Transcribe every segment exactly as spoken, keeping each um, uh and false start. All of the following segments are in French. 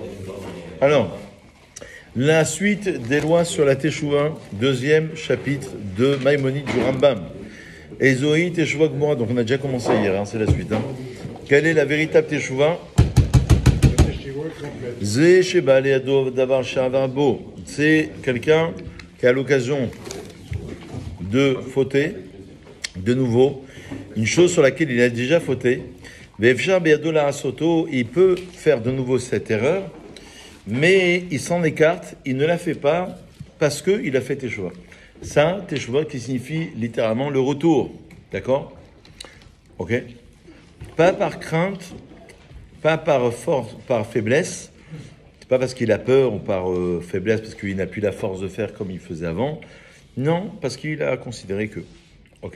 Alors, la suite des lois sur la Teshuvah, deuxième chapitre de Maïmonide du Rambam. Ezoï Teshuvah Gmora, donc on a déjà commencé hier, hein, c'est la suite. Hein. Quelle est la véritable Teshuvah? Zé Sheba Leado Davar Shavabo. C'est quelqu'un qui a l'occasion de fauter, de nouveau, une chose sur laquelle il a déjà fauté. Vefshar Beado La Asoto, il peut faire de nouveau cette erreur, mais il s'en écarte, il ne la fait pas parce qu'il a fait Teshuvah. Ça, Teshuvah qui signifie littéralement le retour. D'accord? Ok? Pas par crainte, pas par force, par faiblesse, pas parce qu'il a peur ou par euh, faiblesse, parce qu'il n'a plus la force de faire comme il faisait avant. Non, parce qu'il a considéré que. Ok?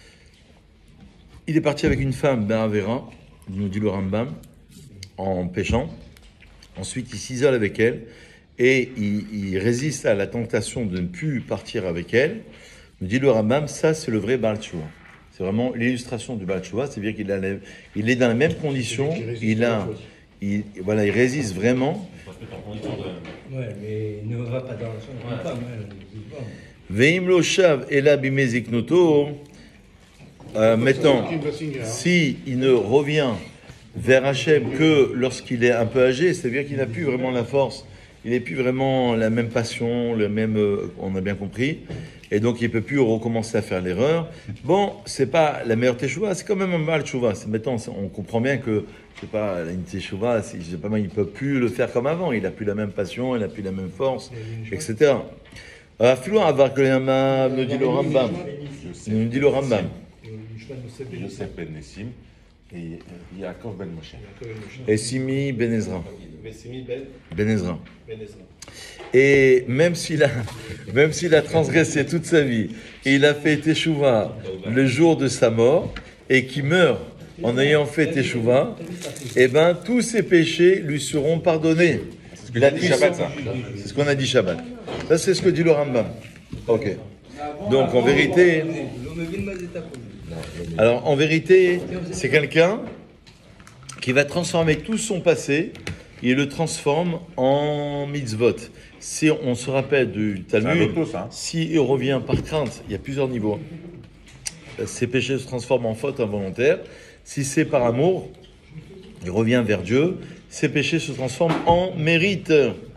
Il est parti avec une femme, Ben Avera, nous dit le Rambam, en péchant. Ensuite, il s'isole avec elle et il, il résiste à la tentation de ne plus partir avec elle. Nous dit le Rambam, ça c'est le vrai Baal Tshuva. C'est vraiment l'illustration du Baal Tshuva, c'est-à-dire qu'il a, il est dans les mêmes conditions, il a, il, voilà, il résiste vraiment. Ouais, mais il ne va pas dans son femme. Veim lo shav ela bimeziknoto. Maintenant, si il ne revient vers Hachem que lorsqu'il est un peu âgé, c'est-à-dire qu'il n'a plus vraiment la force, il n'a plus vraiment la même passion, le même, on a bien compris, et donc il ne peut plus recommencer à faire l'erreur. Bon, c'est pas la meilleure teshuva, c'est quand même un mal teshuva. Maintenant, on comprend bien que c'est pas une teshuva, je sais pas, il ne peut plus le faire comme avant, il n'a plus la même passion, il n'a plus la même force, et cetera. Afilo avar koyama, nous dit le Rambam, nous dit le Rambam. Yosef ben Nessim et Yaakov ben Moshe. Et Simi ben Ezra. Ben Ezra. Et même s'il a, même s'il a transgressé toute sa vie, et il a fait Teshuvah le jour de sa mort, et qui meurt en ayant fait Teshuvah, eh ben tous ses péchés lui seront pardonnés. C'est ce que dit Shabbat, ça. C'est ce qu'on a dit Shabbat. Ça, c'est ce que dit le Rambam. Ok. Donc, en vérité, alors en vérité, c'est quelqu'un qui va transformer tout son passé, il le transforme en mitzvot. Si on se rappelle du Talmud, s'il revient par crainte, il y a plusieurs niveaux. Ses péchés se transforment en faute involontaire. Si c'est par amour, il revient vers Dieu. Ses péchés se transforment en mérite.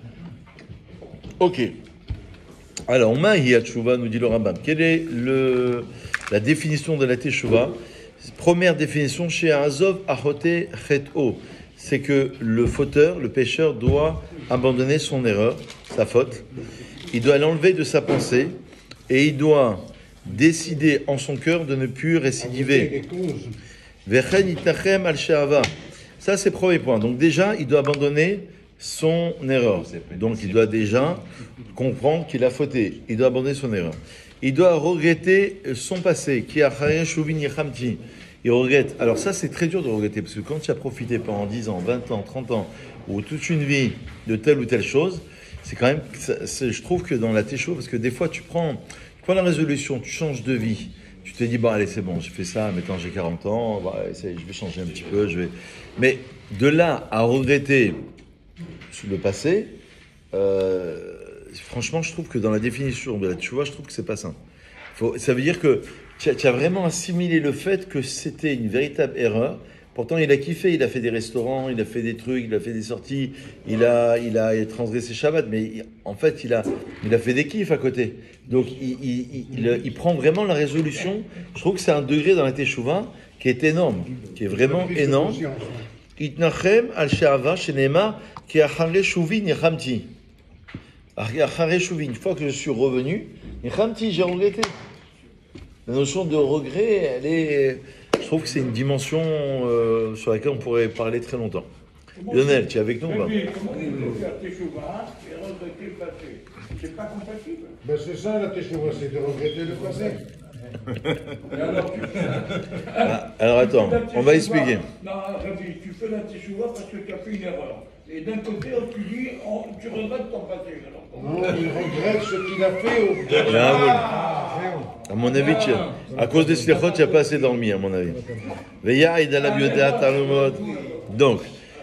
Ok. Alors, Mahi Teshuvah, nous dit le Rambam. Quelle est le, la définition de la Teshuvah? Première définition, chez Azov Achote Chet'o. C'est que le fauteur, le pécheur, doit abandonner son erreur, sa faute. Il doit l'enlever de sa pensée et il doit décider en son cœur de ne plus récidiver. Vechen itachem al she'ava. Ça, c'est le premier point. Donc, déjà, il doit abandonner son erreur. Donc, il doit déjà comprendre qu'il a fauté. Il doit abandonner son erreur. Il doit regretter son passé. Qui a shuvin yichamti. Il regrette. Alors ça, c'est très dur de regretter, parce que quand tu as profité pendant dix ans, vingt ans, trente ans, ou toute une vie de telle ou telle chose, c'est quand même, c'est, je trouve que dans la Teshuvah, parce que des fois, tu prends, tu prends la résolution, tu changes de vie, tu te dis, bon, allez, c'est bon, j'ai fait ça, maintenant j'ai quarante ans, bah, je vais changer un petit peu, je vais... Mais de là à regretter le passé, euh, franchement, je trouve que dans la définition de la Teshuvah, je trouve que c'est pas ça. Faut, ça veut dire que tu as, tu as vraiment assimilé le fait que c'était une véritable erreur. Pourtant, il a kiffé, il a fait des restaurants, il a fait des trucs, il a fait des sorties, il a, il a transgressé Shabbat, mais il, en fait, il a, il a fait des kiffs à côté. Donc, il, il, il, il, il prend vraiment la résolution. Je trouve que c'est un degré dans la Teshuvah qui est énorme, qui est vraiment énorme. Itnachem al she'ava shenema ki achare shuvin nichamti. Achare shuvin, une fois que je suis revenu, nichamti, j'ai regretté. La notion de regret, elle est, je trouve que c'est une dimension euh, sur laquelle on pourrait parler très longtemps. Lionel, tu es avec nous ou pas? Oui, comment tu peux faire Teshuvah et regretter le passé? C'est pas compatible. Ben c'est ça la Teshuvah, c'est de regretter le passé. alors, tu fais... ah, alors attends, on va expliquer. Non, Ravi, tu fais la Teshuvah parce que tu as fait une erreur. Et d'un côté, tu dis, on, tu regrettes ton passé. Alors, non, il regrette ce qu'il a fait au... Ah, à mon avis, tu, à cause des slichot, tu n'as pas assez dormi, à mon avis. Donc,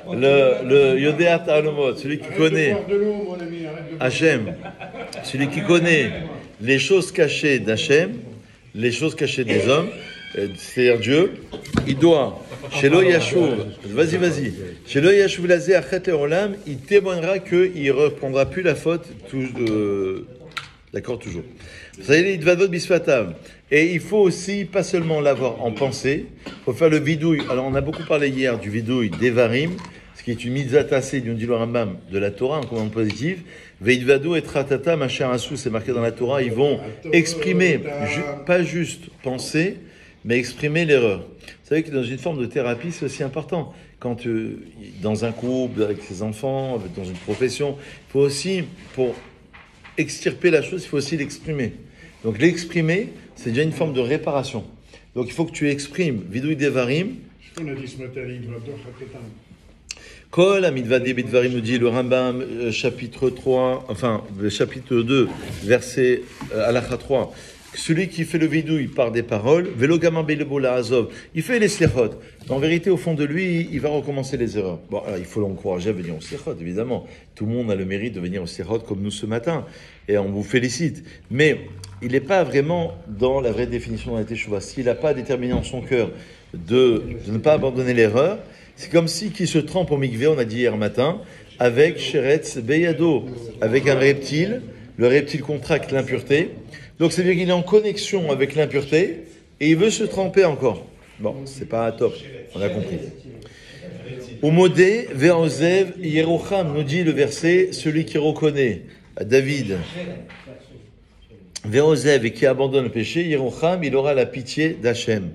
le, le Yodéat Alomot, celui qui connaît Hachem, celui qui connaît les choses cachées d'Hachem, les choses cachées des hommes, c'est-à-dire Dieu, il doit, chez lo Yashuv, vas-y, vas-y, chez lo Yashuv lazé achet leolam, il témoignera qu'il ne reprendra plus la faute, tout, euh, d'accord, toujours. Ça y est, il va d'autres bisfatav. Et il faut aussi, pas seulement l'avoir en pensée, il faut faire le vidouille. Alors, on a beaucoup parlé hier du vidouille d'Evarim, ce qui est une mitzvah tassée, du dit le Rambam, de la Torah, en commande positive. Veidvado et Tratata, Machin Assou, c'est marqué dans la Torah, ils vont exprimer, ju- pas juste penser, mais exprimer l'erreur. Vous savez que dans une forme de thérapie, c'est aussi important. Quand euh, dans un couple, avec ses enfants, dans une profession, il faut aussi, pour extirper la chose, il faut aussi l'exprimer. Donc l'exprimer, c'est déjà une forme de réparation. Donc il faut que tu exprimes. Vidouille Devarim. On a dit ce matin, il va donc répéter. Kol Amidva Debitvarim nous dit le Rambam, euh, chapitre trois, enfin, chapitre deux, verset euh, halakha trois. Celui qui fait le vidouille par des paroles, Velogaman Belebola Azov, il fait les slichot. En vérité, au fond de lui, il va recommencer les erreurs. Bon, alors, il faut l'encourager à venir au slichot, évidemment. Tout le monde a le mérite de venir au slichot comme nous ce matin. Et on vous félicite. Mais il n'est pas vraiment dans la vraie définition de la teshuva. S'il n'a pas déterminé en son cœur de, de ne pas abandonner l'erreur, c'est comme si qui se trempe au mikvé, on a dit hier matin, avec Sheretz Beyado, avec un reptile. Le reptile contracte l'impureté. Donc, c'est-à-dire qu'il est en connexion avec l'impureté et il veut se tremper encore. Bon, c'est pas top, on a compris. Umodé, Ve'ozev, Yerocham, nous dit le verset, celui qui reconnaît David, Ve'ozev, et qui abandonne le péché, Yerocham, il aura la pitié d'Hachem.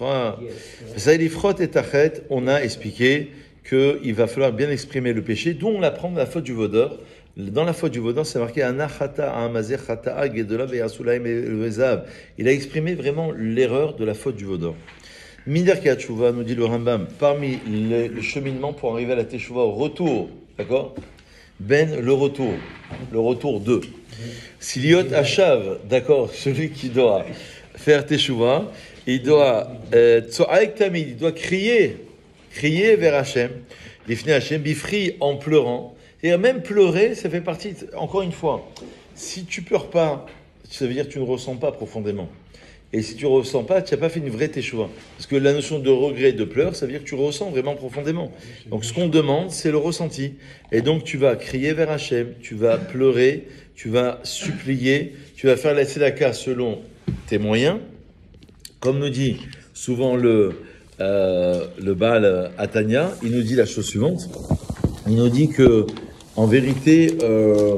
Ça, il frotte et tachet, on a expliqué qu'il va falloir bien exprimer le péché, d'où on apprend la faute du vaudeur. Dans la faute du vaudor, c'est marqué Anachata, Amazer, Chata'a, Gedela, Ve'asulaim et Vezav. Il a exprimé vraiment l'erreur de la faute du vaudor. Mider Kiatshuva, nous dit le Rambam, parmi les, le cheminement pour arriver à la Teshuva, au retour, d'accord? Ben, le retour, le retour de. Siliot Hashav, d'accord, celui qui doit faire Teshuva, il doit, euh, Tzo'aek Tamid, il doit crier, crier vers Hachem, l'ifni Hachem, bifri en pleurant. Et même pleurer, ça fait partie, encore une fois, si tu pleures pas, ça veut dire que tu ne ressens pas profondément. Et si tu ne ressens pas, tu n'as pas fait une vraie teshuva. Parce que la notion de regret, de pleurs, ça veut dire que tu ressens vraiment profondément. Donc ce qu'on demande, c'est le ressenti. Et donc tu vas crier vers Hachem, tu vas pleurer, tu vas supplier, tu vas faire la tzedaka selon tes moyens. Comme nous dit souvent le, euh, le Baal Atanya, il nous dit la chose suivante. Il nous dit que en vérité, euh,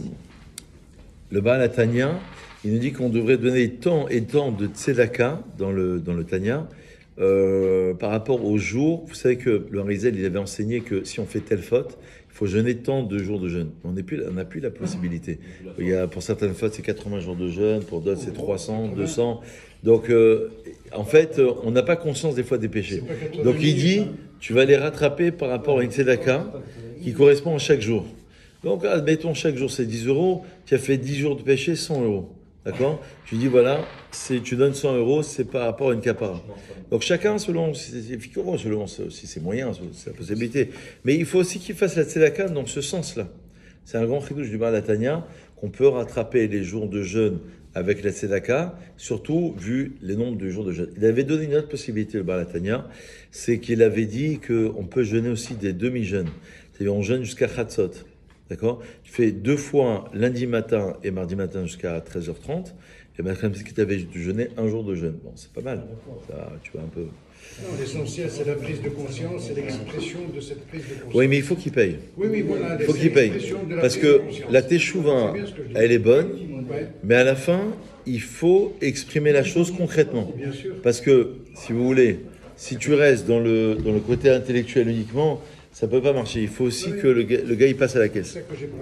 le Baal Tanya, il nous dit qu'on devrait donner tant et tant de tzedaka dans le, dans le Tanya euh, par rapport aux jours. Vous savez que le Harizal, il avait enseigné que si on fait telle faute, il faut jeûner tant de jours de jeûne. On n'a plus, plus la possibilité. Il y a, pour certaines fautes, c'est quatre-vingts jours de jeûne, pour d'autres, c'est trois cents, deux cents. Donc, euh, en fait, on n'a pas conscience des fois des péchés. Donc, il dit, tu vas les rattraper par rapport à une tzedaka qui correspond à chaque jour. Donc, admettons, chaque jour, c'est dix euros. Tu as fait dix jours de péché, cent euros. D'accord? Tu dis, voilà, c'est, tu donnes cent euros, c'est par rapport à une capara. Donc, chacun, selon ses selon aussi ses moyens, sa possibilité. Mais il faut aussi qu'il fasse la tzedaka dans ce sens-là. C'est un grand chidouche du Baal Tanya qu'on peut rattraper les jours de jeûne avec la tzedaka, surtout vu les nombres de jours de jeûne. Il avait donné une autre possibilité, le Baal Tanya, c'est qu'il avait dit qu'on peut jeûner aussi des demi-jeûnes. C'est-à-dire on jeûne jusqu'à Chatzot. D'accord? Tu fais deux fois lundi matin et mardi matin jusqu'à treize heures trente. Et bien, comme si tu avais jeûné un jour de jeûne. Bon, c'est pas mal. Ça, tu vois un peu. Non, l'essentiel, c'est la prise de conscience, c'est l'expression de cette prise de conscience. Oui, mais il faut qu'il paye. Oui, oui, voilà. Il faut qu'il paye. Parce que la teshuva, elle est bonne, mais à la fin, il faut exprimer la chose concrètement. Bien sûr. Parce que, si vous voulez, si tu restes dans le, dans le côté intellectuel uniquement, ça ne peut pas marcher. Il faut aussi que le gars, le gars il passe à la caisse.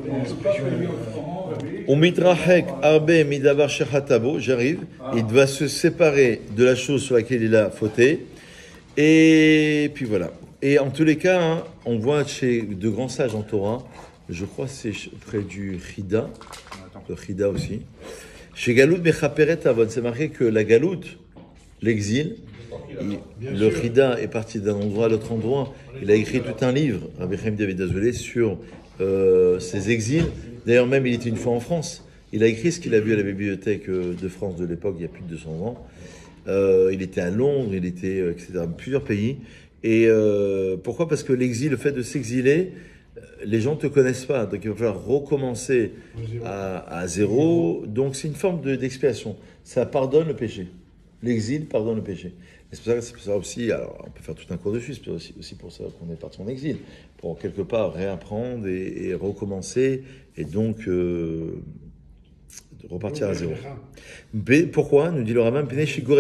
J'arrive. Il va se séparer de la chose sur laquelle il a fauté. Et puis voilà. Et en tous les cas, hein, on voit chez de grands sages en Torah, je crois que c'est près du Chida, le Chida aussi. Chez Galout Mechaperet Avon, c'est marqué que la Galout, l'exil, il, le Chida est parti d'un endroit à l'autre endroit. Il a écrit tout un livre, Rabbi Chaim David Azoulay, sur euh, ses exils. D'ailleurs, même, il était une fois en France. Il a écrit ce qu'il a vu à la bibliothèque de France de l'époque, il y a plus de deux cents ans. Euh, il était à Londres, il était, et cetera, dans plusieurs pays. Et euh, pourquoi ? Parce que l'exil, le fait de s'exiler, les gens ne te connaissent pas. Donc, il va falloir recommencer à, à zéro. Donc, c'est une forme de, d'expiation. Ça pardonne le péché. L'exil pardonne le péché. Et c'est pour ça que c'est pour ça aussi, alors on peut faire tout un cours dessus, c'est aussi, aussi pour ça qu'on est parti en exil, pour quelque part réapprendre et, et recommencer, et donc euh, repartir à zéro. Mais pourquoi ? Nous dit le rabbin,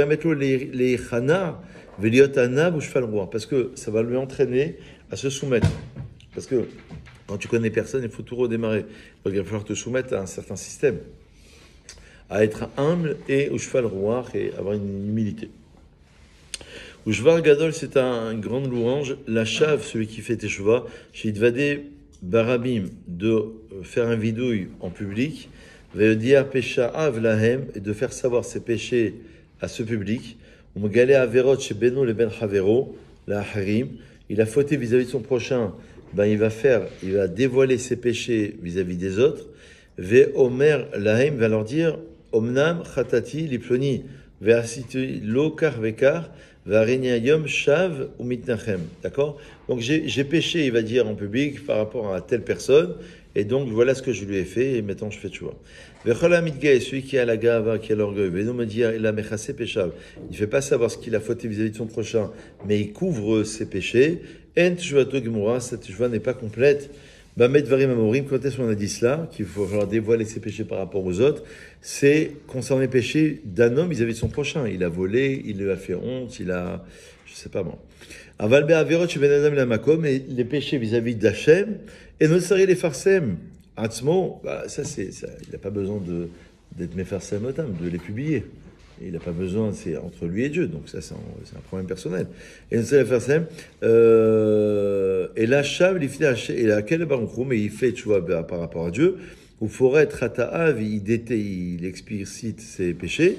parce que ça va lui entraîner à se soumettre. Parce que quand tu connais personne, il faut tout redémarrer. Donc il va falloir te soumettre à un certain système, à être humble et au cheval roi et avoir une humilité. Ushvar Gadol, c'est un, une grande louange. La chave, celui qui fait Teshuvah, chez Idvadé Barabim, de faire un vidouille en public, Veodia Pesha Av Lahem, et de faire savoir ses péchés à ce public. Umgale Averot chez Beno le Ben Havero, la Harim, il a fauté vis-à-vis de son prochain, ben il va faire, il va dévoiler ses péchés vis-à-vis des autres. Ve Omer Lahem va leur dire, Omnam Chatati Liploni, Veasiti Lo Kar Vekar, Varenyayom Shav ou Mitnachem. D'accord ? Donc j'ai, j'ai péché, il va dire en public, par rapport à telle personne, et donc voilà ce que je lui ai fait, et maintenant je fais tchouva. Vechola Mitgae, celui qui a la gava, qui a l'orgueil, Veno me dire, il a mechase péchav. Il ne fait pas savoir ce qu'il a fauté vis-à-vis de son prochain, mais il couvre ses péchés. En tchouvato gemura, cette tchouva n'est pas complète. Bamet varim amorim, quand est-ce qu'on a dit cela, qu'il faut falloir dévoiler ses péchés par rapport aux autres, c'est concernant les péchés d'un homme vis-à-vis de son prochain. Il a volé, il lui a fait honte, il a, je sais pas moi. Avalbe averot chez Ben Adam la makom, et les péchés vis-à-vis d'Hachem, et nosari les farsem, atzmo, bah, ça c'est, ça, il n'a pas besoin de, d'être mefarsem otam, de les publier. Il n'a pas besoin, c'est entre lui et Dieu, donc ça c'est un, c'est un problème personnel. Et nosari les farsem, euh, et là, Shav, il fait, et là, quel baronkrou, mais il fait, tu vois, par rapport à Dieu, où forêt rata'av, il détaille, il explicite ses péchés.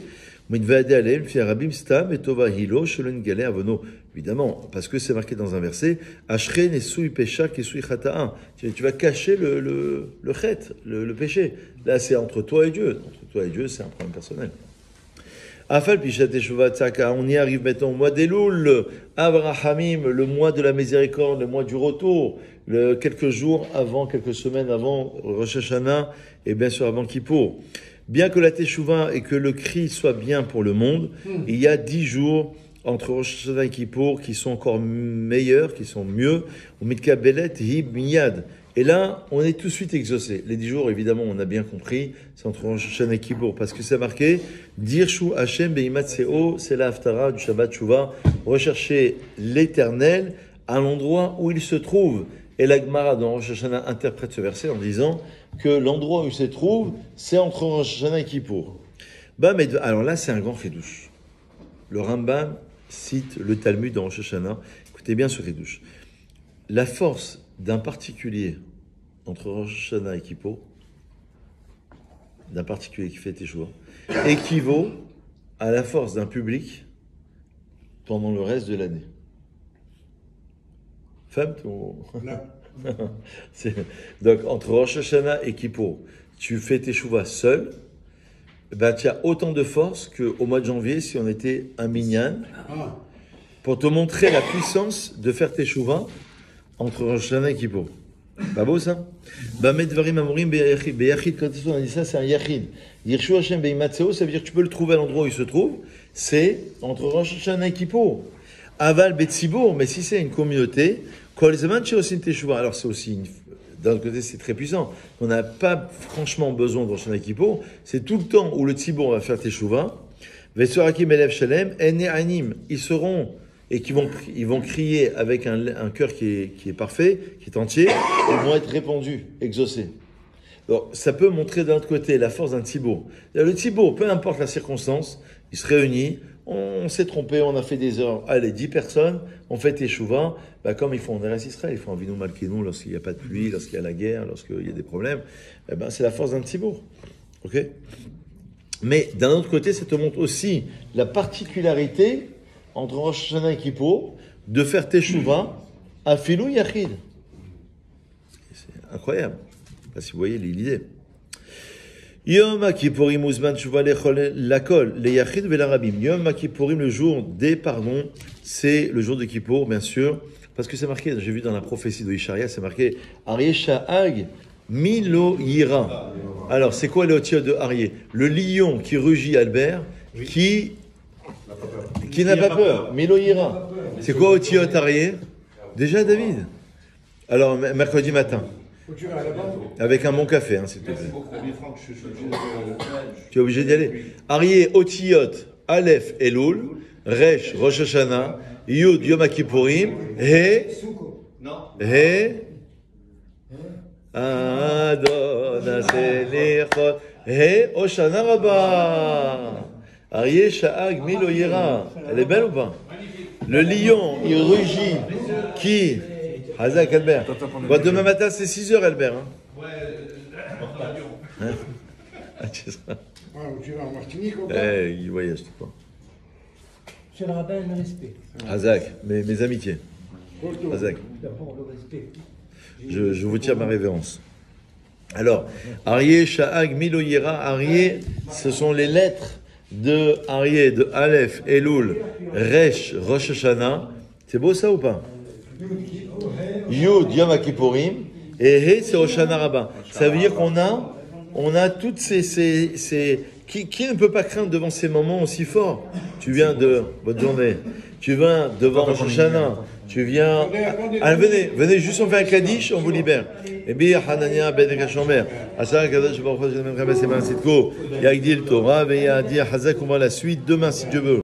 Évidemment, parce que c'est marqué dans un verset, tu vas cacher le, le, le chet, le, le péché. Là, c'est entre toi et Dieu. Entre toi et Dieu, c'est un problème personnel. On y arrive maintenant au mois d'Elul, Abrahamim, le mois de la miséricorde, le mois du retour, le, quelques jours avant, quelques semaines avant Rosh Hashanah, et bien sûr avant Kippour. Bien que la Teshuvah et que le cri soit bien pour le monde, mmh. il y a dix jours entre Rosh Hashanah et Kippour qui sont encore meilleurs, qui sont mieux. Mitkabelet hib miyad. Et là, on est tout de suite exaucé. Les dix jours, évidemment, on a bien compris, c'est entre Rosh Hashanah et Kippour, parce que c'est marqué Dirshu Hashem beimat seo, c'est la haftara du Shabbat Shuvah. Rechercher l'Éternel à l'endroit où il se trouve. Et la Gemara dans Rosh Hashanah interprète ce verset en disant que l'endroit où il se trouve, c'est entre Rosh Hashanah et Kippour. Bah, mais alors là, c'est un grand chidouche. Le Rambam cite le Talmud dans Rosh Hashanah. Écoutez bien ce chidouche. La force d'un particulier entre Rosh Hashanah et Kippour, d'un particulier qui fait Teshuvah, équivaut à la force d'un public pendant le reste de l'année. Femme, ton... c'est... Donc, entre Rosh Hashanah et Kippour, tu fais Teshuvah seul, ben, tu as autant de force qu'au mois de janvier, si on était un minyan, pour te montrer la puissance de faire Teshuvah entre Rosh Hashanah et Kippour. Pas beau, ça? Bamet Dvarim Amorim Beyachid. Beyachid, quand on a dit ça, c'est un Yachid. Yirshu Hashem Beimatseo, ça veut dire que tu peux le trouver à l'endroit où il se trouve, c'est entre Rosh Hashanah et Kippour. Aval Betsibour, mais si c'est une communauté, alors c'est aussi, une, d'un autre côté, c'est très puissant. On n'a pas franchement besoin de Rosh Hashanah et Kippour. C'est tout le temps où le Tzibour va faire Teshuvah. Vesorakim Elev Shalem, Ene Anim, ils seront, et qui vont, ils vont crier avec un, un cœur qui est, qui est parfait, qui est entier, ils vont être répandus, exaucés. Alors, ça peut montrer d'un autre côté la force d'un Tzibour. Le Tzibour, peu importe la circonstance, il se réunit. On s'est trompé, on a fait des heures. Allez, dix personnes, on fait Teshuvah, bah, comme ils font en Eretz Israël, ils font en Avinu Malkeinu lorsqu'il n'y a pas de pluie, lorsqu'il y a la guerre, lorsqu'il y a des problèmes. Eh ben, c'est la force d'un Tzibour. Ok ? Mais d'un autre côté, ça te montre aussi la particularité entre Rosh Hashanah et Kippour, de faire Teshuvah à Filou Yachid. C'est incroyable. Je ne sais pas si vous voyez l'idée. Yom Kippourim Uzman Teshuvah Lechol Lakol Le Yachid Velarabim. Yom Kippourim, le jour des pardons, c'est le jour de Kippour, bien sûr, parce que c'est marqué, j'ai vu dans la prophétie de Isharia, c'est marqué Aryeh Sha'ag Milo Yira. Alors, c'est quoi le otiote de Aryeh? Le lion qui rugit Albert, qui, qui n'a pas peur. Milo Yira. C'est quoi otiote Aryeh? Déjà, David. Alors, mercredi matin. Avec un bon café, hein, s'il te plaît. Tu es obligé d'y aller. Aryeh, Otiyot, Aleph, Elul, Resh, Rosh Hashanah, Yud, Yom Kippourim, He, He, Adonai Selichot, He, Oshana Rabbah. Aryeh, Sha'ag, Milo Yira. Elle est belle ou pas? Le lion, il rugit. Qui? Hazak, Albert. Bon, demain matin, c'est six heures, Albert. Hein? Ouais, hein? Ah, tu seras. Ah, tu vas en Martinique ou quoi? Eh, il voyage, tu crois. Monsieur le rabbin, le respect. Hazak, mes, mes amitiés. Hazak. D'abord, le respect. Je, je vous tiens ma révérence. Alors, Aryeh, Sha'ag, Milo Yira, Aryeh, ce sont les lettres de Aryeh, de Aleph, Elul, Resh, Rosh Hashanah. C'est beau ça ou pas? Yud, Yom Kippourim, et He, c'est Oshana Rabbah. Ça veut dire qu'on a, on a toutes ces, ces, ces qui, qui ne peut pas craindre devant ces moments aussi forts? Tu viens de, bonne journée, tu viens devant Rosh Hashanah, tu viens, ah, venez, venez, juste on fait un Kaddish, on vous libère. Et bien, Hanania, Ben Kashomer, Asar Kadash, Baruch Hashem, Rabbi Seman Sitko, Yagdil Torah, et Yadir Hazak, on va la suite demain si Dieu veut.